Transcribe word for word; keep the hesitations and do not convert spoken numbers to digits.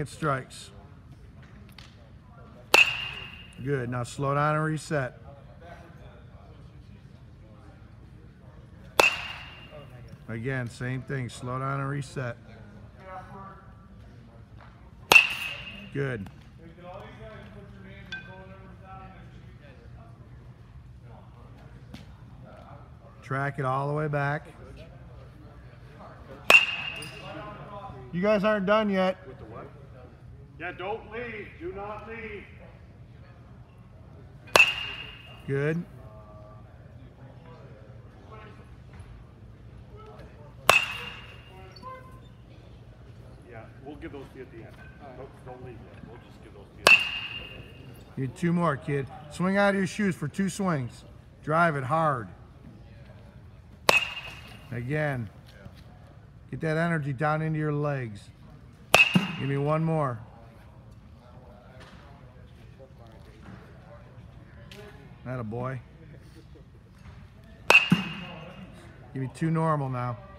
at strikes. Good. Now slow down and reset. Again, same thing. Slow down and reset. Good. Track it all the way back. You guys aren't done yet. With the what? Yeah, don't leave. Do not leave. Good. Yeah, we'll give those to you at the end. Don't, don't leave yet. We'll just give those to you. You need two more, kid. Swing out of your shoes for two swings. Drive it hard. Again. Get that energy down into your legs. Give me one more. Atta boy. Give me two normal now.